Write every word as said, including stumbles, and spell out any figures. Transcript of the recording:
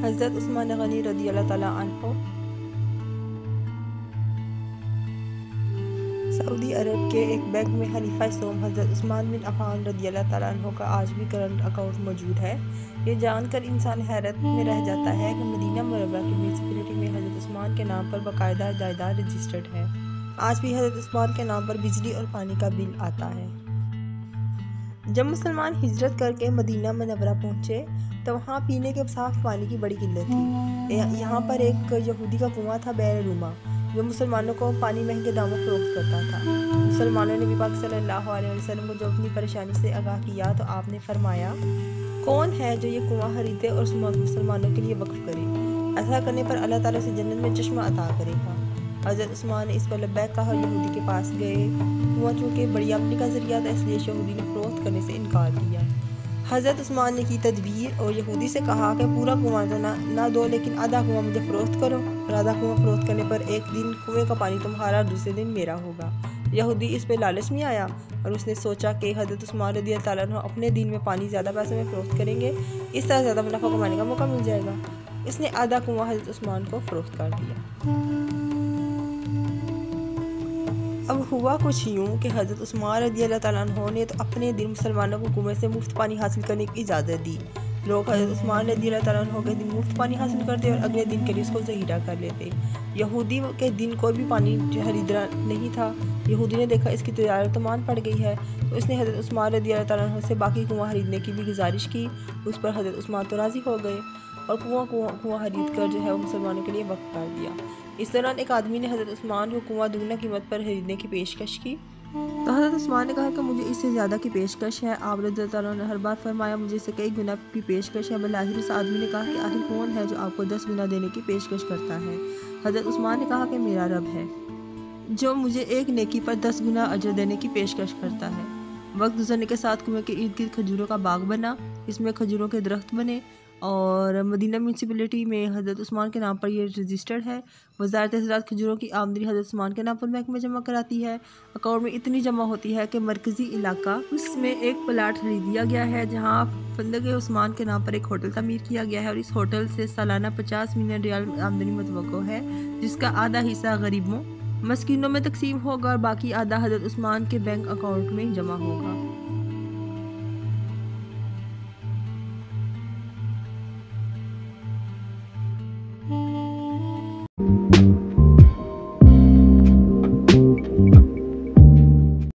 हज़रत उस्मान गनी रज़ियल्लाहु ताला अन्हु सऊदी अरब के एक बैंक में खलीफा सोम हज़रत उस्मान बिन अफ़ान रज़ियल्लाहु ताला अन्हु का आज भी करंट अकाउंट मौजूद है। ये जानकर इंसान हैरत में रह जाता है कि मदीना मुनव्वरा की म्यूनिसिपैलिटी में हज़रत उस्मान के नाम पर बाकायदा जायदाद रजिस्टर्ड है। आज भी हज़रत उस्मान के नाम पर बिजली और पानी का बिल आता है। जब मुसलमान हिजरत करके मदीना मुनव्वरा पहुँचे तो वहाँ पीने के साफ पानी की बड़ी किल्लत थी। यहाँ पर एक यहूदी का कुआं था बैर रूमा, जो मुसलमानों को पानी महंगे दामों फरोख्त करता था। मुसलमानों ने नबी पाक सल्लल्लाहु अलैहि वसल्लम को जब अपनी परेशानी से आगाह किया तो आपने फरमाया, कौन है जो ये कुआं खरीदे और मुसलमानों के लिए वक्फ करे? ऐसा करने पर अल्लाह ताला से जन्नत में चश्मा अता करेगा। हज़रत उस्मान ने इस पर लब्बैक कहा और यहूदी के पास गए। कुआं चूँकि बड़ी आमदनी का जरिया था, इसलिए यहूदी ने फरोख्त करने से इनकार किया। हज़रत उस्मान ने की तदबीर और यहूदी से कहा कि पूरा कुआं तो ना ना दो, लेकिन आधा कुआं मुझे फ़रोख्त करो, और आधा कुआं फ़रोख्त करने पर एक दिन कुएं का पानी तुम्हारा और दूसरे दिन मेरा होगा। यहूदी इस पे लालच में आया और उसने सोचा कि हज़रत उस्मान रज़ियल्लाहु ताला अन्हु अपने दिन में पानी ज़्यादा पैसे में फ़रोख्त करेंगे, इस तरह ज़्यादा मुनाफा कमाने का मौका मिल जाएगा। इसने आधा कुआं हज़रत उस्मान को फ़रोख्त कर दिया। अब हुआ कुछ यूँ कि हज़रत उस्मान रज़ियल्लाहु ताला अन्हु ने तो अपने दिन मुसलमानों को कुएं से मुफ्त पानी हासिल करने की इजाज़त दी। लोग हज़रत उस्मान रज़ियल्लाहु ताला अन्हु के दिन मुफ्त पानी हासिल करते और अगले दिन के लिए उसको ज़हीरा कर लेते। यहूदी के दिन कोई भी पानी खरीदना नहीं था। यहूदी ने देखा इसकी तजारत तो मान पड़ गई है, तो उसने हज़रत उस्मान रज़ियल्लाहु ताला अन्हु से बाकी कुआं खरीदने की भी गुजारिश की। उस पर हज़रत उस्मान तो राज़ी हो गए और कुआं कुआं कुआं खरीद कर जो है वो मुसलमानों के लिए वक्फ कर दिया। इस दौरान एक आदमी ने हज़रत उस्मान को कुआं दुगना कीमत पर खरीदने की पेशकश की, तो हज़रत उस्मान ने कहा कि मुझे इससे ज़्यादा की पेशकश है। आप रज़ियल्लाहु ताला ने हर बार फरमाया मुझे इससे कई गुना की पेशकश है। बल्कि आखिर उस आदमी ने कहा कि आखिर कौन है जो आपको दस गुना देने की पेशकश करता है? हज़रत उस्मान ने कहा कि मेरा रब है, जो मुझे एक नेकी पर दस गुना अजर देने की पेशकश करता है। वक्त गुजरने के साथ कुएं के इर्द गिर्द खजूरों का बाग बना, इसमें खजूरों के दरख्त बने और मदीना म्यूनिसिपैलिटी में हज़रत उस्मान के नाम पर यह रजिस्टर्ड है। वज़ारत ज़राअत खजूरों की आमदनी हज़रत उस्मान के नाम पर बैंक में जमा कराती है। अकाउंट में इतनी जमा होती है कि मरकज़ी इलाका उसमें एक प्लाट खरीद दिया गया है, जहाँ फंदक उस्मान के नाम पर एक होटल तमीर किया गया है और इस होटल से सालाना पचास मिलियन रियाल आमदनी मुतवक्को है, जिसका आधा हिस्सा गरीबों मस्कीनों में तकसीम होगा और बाकी आधा हज़रत उस्मान के बैंक अकाउंट में जमा होगा।